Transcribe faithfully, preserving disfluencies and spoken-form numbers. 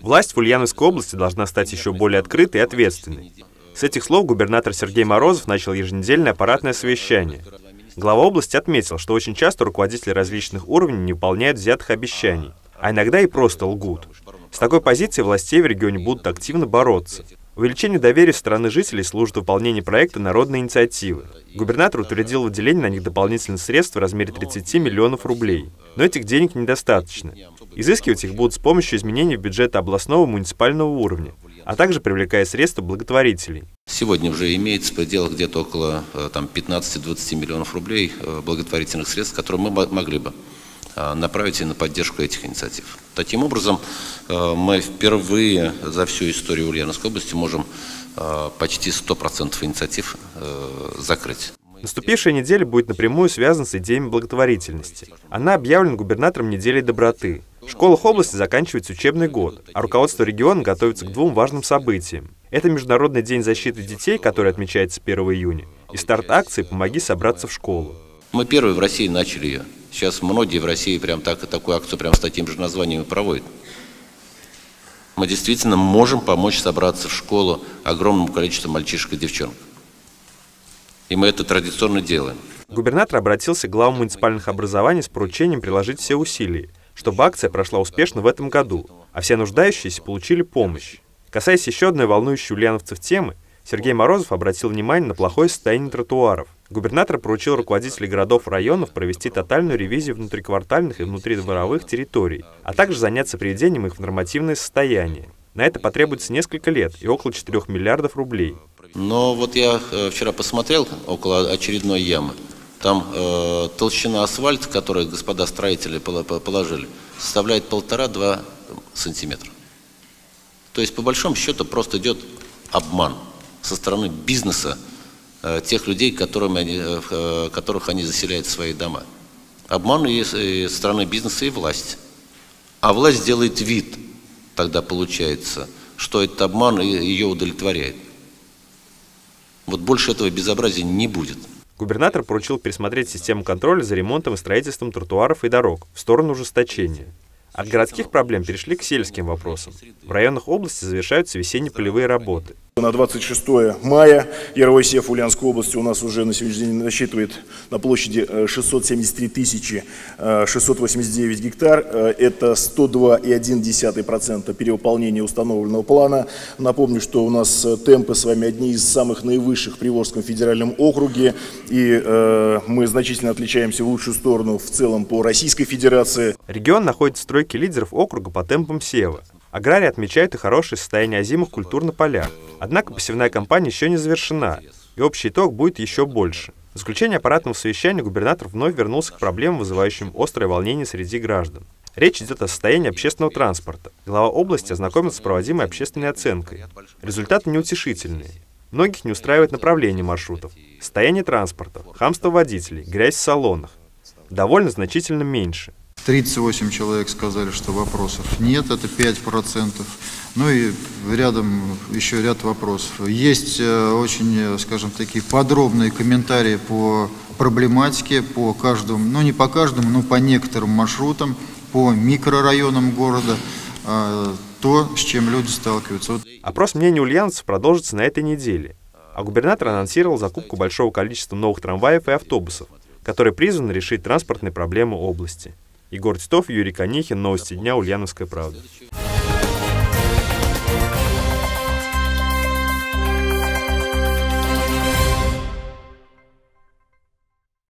Власть в Ульяновской области должна стать еще более открытой и ответственной. С этих слов губернатор Сергей Морозов начал еженедельное аппаратное совещание. Глава области отметил, что очень часто руководители различных уровней не выполняют взятых обещаний, а иногда и просто лгут. С такой позицией властей в регионе будут активно бороться. Увеличению доверия со стороны жителей служит выполнение проекта народной инициативы. Губернатор утвердил выделение на них дополнительных средств в размере тридцати миллионов рублей. Но этих денег недостаточно. Изыскивать их будут с помощью изменений в бюджеты областного и муниципального уровня, а также привлекая средства благотворителей. Сегодня уже имеется в пределах где-то около пятнадцати-двадцати миллионов рублей благотворительных средств, которые мы могли бы направить и на поддержку этих инициатив. Таким образом, мы впервые за всю историю Ульяновской области можем почти сто процентов инициатив закрыть. Наступившая неделя будет напрямую связана с идеями благотворительности. Она объявлена губернатором неделей доброты. В школах области заканчивается учебный год, а руководство региона готовится к двум важным событиям. Это Международный день защиты детей, который отмечается первого июня, и старт акции «Помоги собраться в школу». Мы первые в России начали ее. Сейчас многие в России прям так, такую акцию прям с таким же названием проводят. Мы действительно можем помочь собраться в школу огромному количеству мальчишек и девчонок. И мы это традиционно делаем. Губернатор обратился к главам муниципальных образований с поручением приложить все усилия, чтобы акция прошла успешно в этом году, а все нуждающиеся получили помощь. Касаясь еще одной волнующей ульяновцев темы, Сергей Морозов обратил внимание на плохое состояние тротуаров. Губернатор поручил руководителей городов и районов провести тотальную ревизию внутриквартальных и внутридворовых территорий, а также заняться приведением их в нормативное состояние. На это потребуется несколько лет и около четырёх миллиардов рублей. Но вот я вчера посмотрел около очередной ямы. Там э, толщина асфальта, которую господа строители положили, составляет полтора-два сантиметра. То есть, по большому счету, просто идет обман со стороны бизнеса, э, тех людей, которыми они, э, которых они заселяют в свои дома. Обман и со стороны бизнеса, и власти. А власть делает вид, тогда получается, что этот обман ее удовлетворяет. Вот больше этого безобразия не будет. Губернатор поручил пересмотреть систему контроля за ремонтом и строительством тротуаров и дорог в сторону ужесточения. От городских проблем перешли к сельским вопросам. В районах области завершаются весенне-полевые работы. На двадцать шестое мая Яровой сев Ульяновской области у нас уже на сегодняшний день насчитывает на площади шестьсот семьдесят три тысячи шестьсот восемьдесят девять гектар. Это сто два и одна десятая процента перевыполнения установленного плана. Напомню, что у нас темпы с вами одни из самых наивысших в Приволжском федеральном округе. И э, мы значительно отличаемся в лучшую сторону в целом по Российской Федерации. Регион находится в тройке лидеров округа по темпам сева. Аграрии отмечают и хорошее состояние озимых культур на полях. Однако посевная кампания еще не завершена, и общий итог будет еще больше. В заключение аппаратного совещания губернатор вновь вернулся к проблемам, вызывающим острое волнение среди граждан. Речь идет о состоянии общественного транспорта. Глава области ознакомился с проводимой общественной оценкой. Результаты неутешительные. Многих не устраивает направление маршрутов, состояние транспорта, хамство водителей, грязь в салонах. Довольно значительно меньше. тридцать восемь человек сказали, что вопросов нет, это пять процентов. Ну и рядом еще ряд вопросов. Есть очень, скажем, такие подробные комментарии по проблематике, по каждому, ну не по каждому, но по некоторым маршрутам, по микрорайонам города, то, с чем люди сталкиваются. Опрос мнений ульяновцев продолжится на этой неделе. А губернатор анонсировал закупку большого количества новых трамваев и автобусов, которые призваны решить транспортные проблемы области. Егор Титов, Юрий Конихин, Новости дня, Ульяновская правда.